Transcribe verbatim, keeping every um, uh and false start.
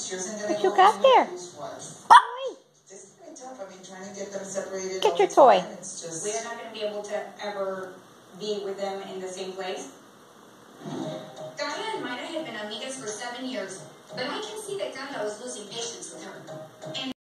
What you got there? Boy! Get your toy. We're not going to be able to ever be with them in the same place. Gaia and Maida had been amigas for seven years, but I can see that Gaia was losing patience with her. And